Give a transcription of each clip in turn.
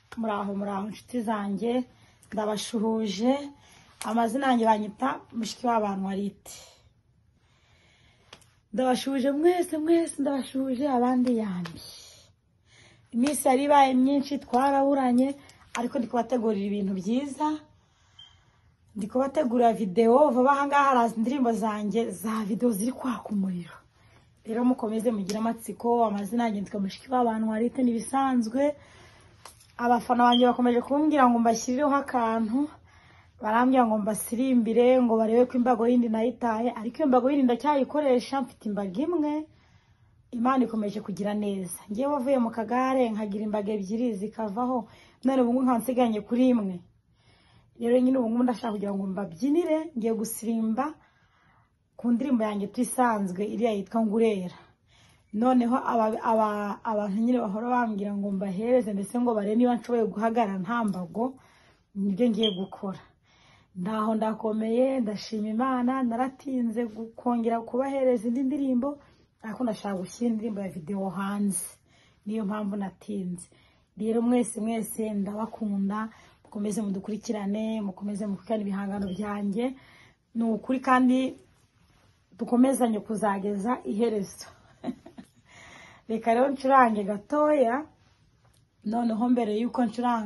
muraho inshuti zanjye ndabashuhuje amazina yanjye banyita mushiki w'abantu warite ndabashuhuje mwese ndabashuhuje abandi yandi iminsi yari ibaye myinshi twaraburanye ariko ndikubategurira ibintu byiza ndikubategurira video vuba ahangaha haraza indirimbo zanjye za video ziri kwaka umuriro rero mukomeze mugira amatsiko amazina yanjye ndika mushiki w'abantu warite nibisanzwe abafana banjye bakomeje kumbwira ngo mbashirireho akantu barambwira ngo mbasirimbire ngo barebe ko imbago yindi nayitaye ariko imbago yindi ndacyayikoresha mfite imbago imwe Imana ikomeje kugira neza ngiye wavuye mu kagare nkagira imbago ebyiri zikavaho none ubu nkansiganye kuri imwe rero nyine ubu ndashaka kugira ngo mbabyinire ngiye gusirimba ku ndirimbo yanjye twisanzwe iriya yitwa ngurera noneho abantu nyine bahora bambwira ngo mbahereze ndetse ngo bare niba nshoboye guhagara nta mbago nibyo ngiye gukora ndaho ndakomeye ndashima Imana naratinze gukongera kubahereza indi ndirimbo ariko ndashaka gushyira indirimbo ya video hanze niyo mpamvu natinze rero mwese ndabakunda mukomeze mudukurikirane mukomeze mukurikirane ibihangano byanjye ni ukuri kandi dukomezanye kuzageza iherezo reka rero ncurange gatoya noneho mbere yuko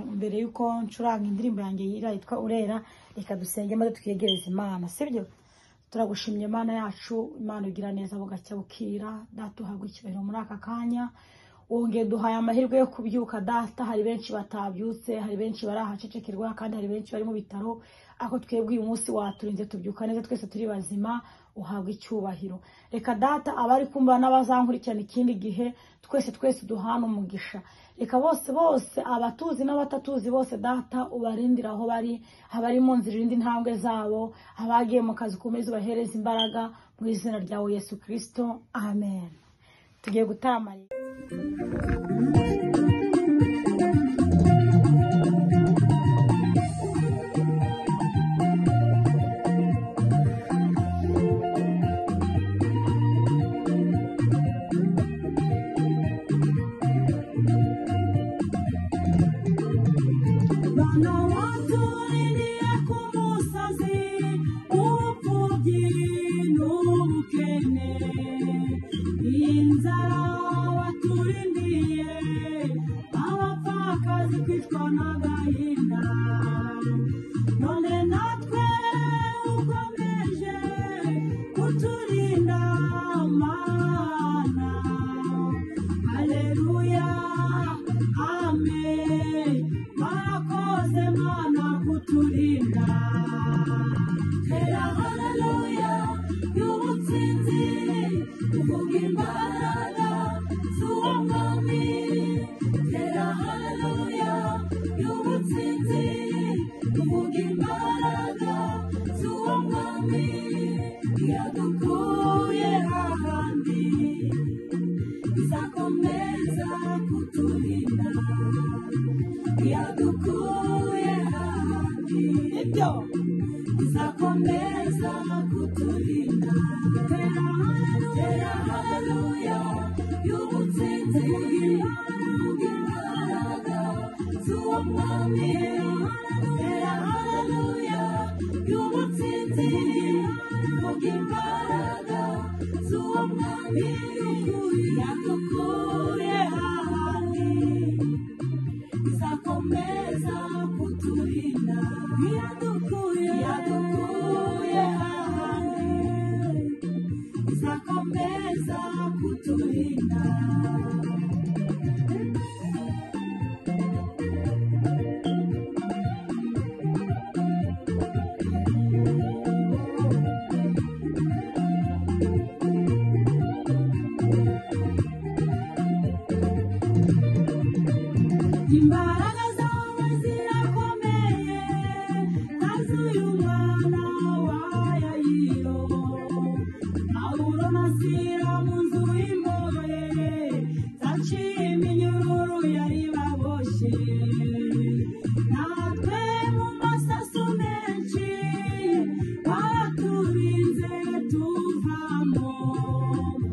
ncuranga indirimbo yanjye yitwa urera reka dusenge maze tukiyegereza Imana sibyo turagushimye Imana yacu Imana ugira neza bugacya bukira data uhabwa icyubahiro muri aka kanya wongeye duhaye amahirwe yo kubyuka data hari benshi batabyutse hari benshi barahacecekerwa kandi hari benshi bari mu bitaro ako twebwe uyu munsi waturinze tubyuka neza twese turi bazima uhabwa icyubahiro reka data abari kumva n'abazankurikirana ikindi gihe twese duhana umugisha reka bose abatuzi n'abatatuzi bose data ubarindira aho bari abari mu nzira indi ntambwe zabo abagiye mu kazi ukomeze ubahereza imbaraga mu izina ryawe Yesu Kristo amen tugiye gutamarira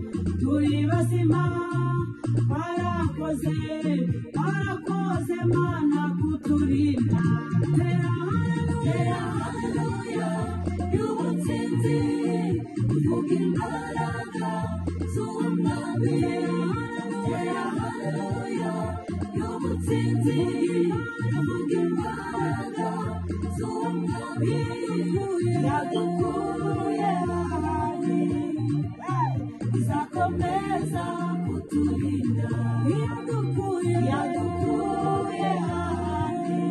Warakoze y'ubutsinzi avuga imbaraga z'umwami yadukuye ahandi izakomeza kuturinda yadukuye ahandi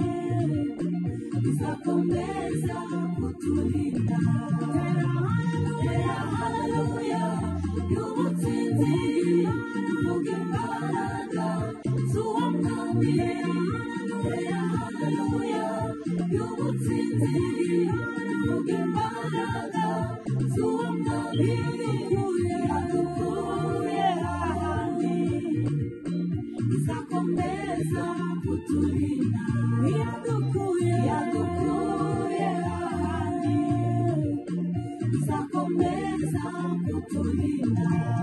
izakomeza kuturinda tera haleluya y'ubutsinzi avuga imbaraga z'uwo mwami tera haleluya y'ubutsinzi avuga imbaraga z'uwo mwami yadukuye ahandi izakomeza kuturinda yadukuye ahandi izakomeza kuturinda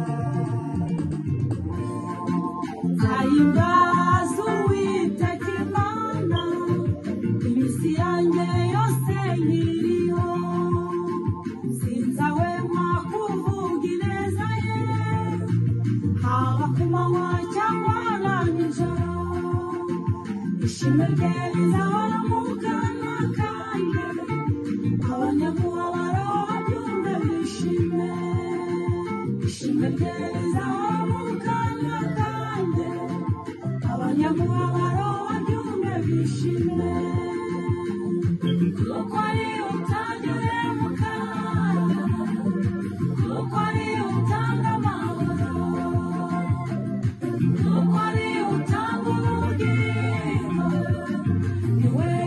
zahimbaza Uwiteka Imana iminsi yanjye yose nkiriho sinzahwema kuvuga ineza ye haba ku manywa cyangwa na nijoro ishimwe rye rizahora mu kanwa kanjye abanyamubabaro babyumve bishime ishimwe rye rizahora mu kanwa kanjye abanyamubabaro babyumve bishime kuko ari utangire mu kaga kuko ari utanga amahoro kuko ari utanga ubugingo ni we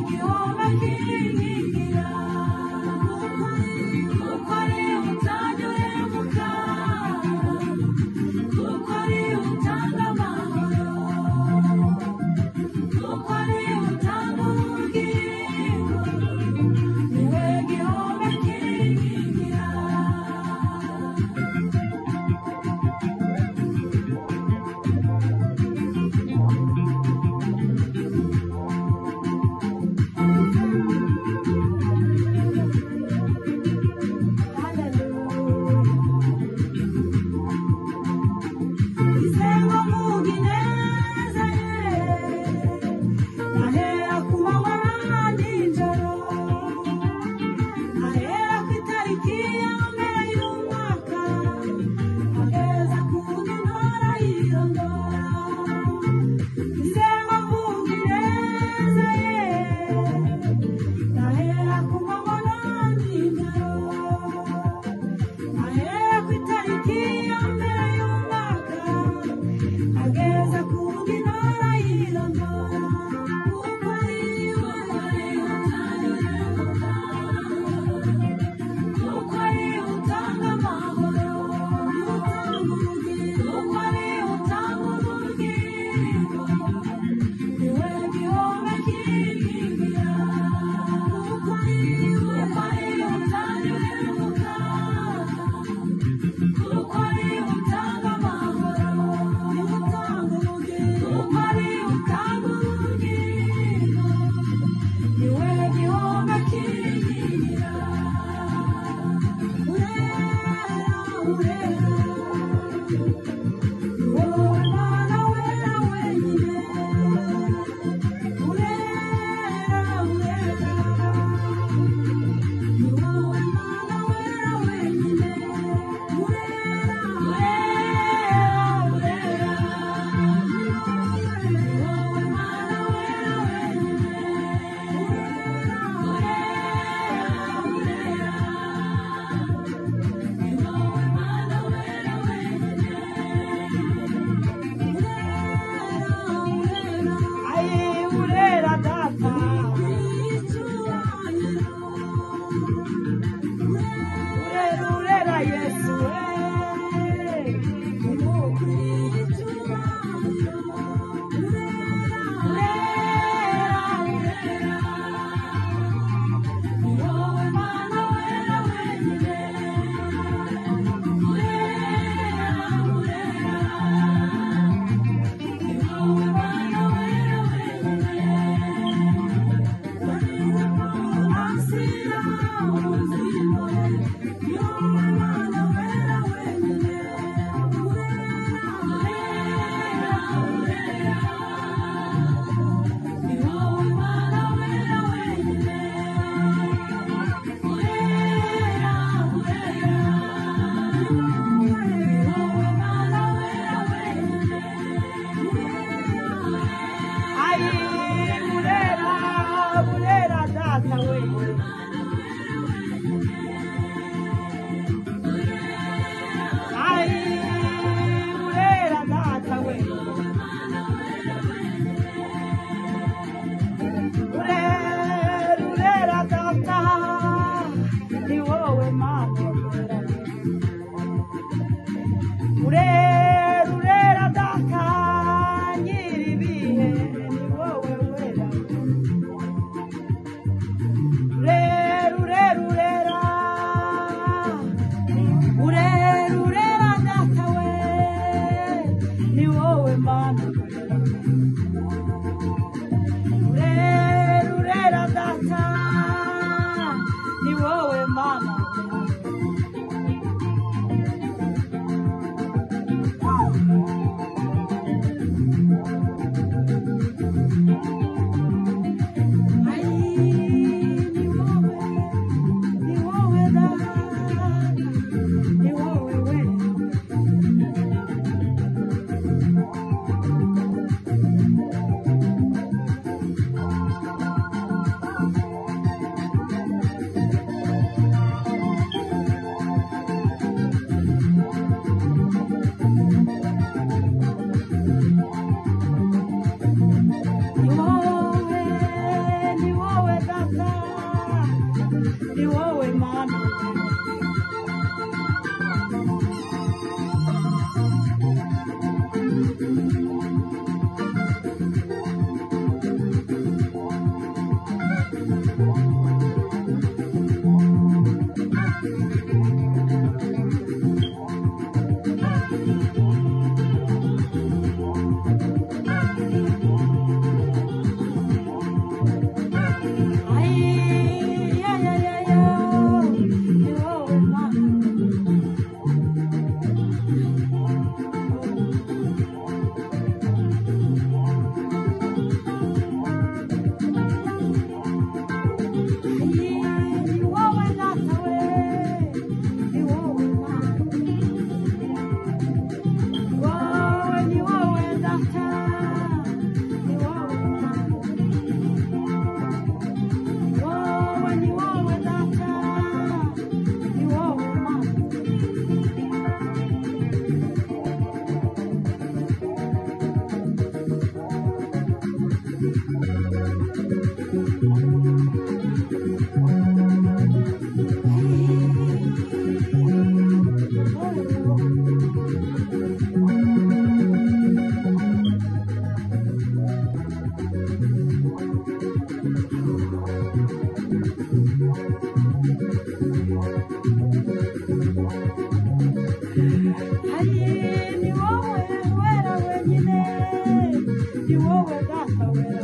wowe data we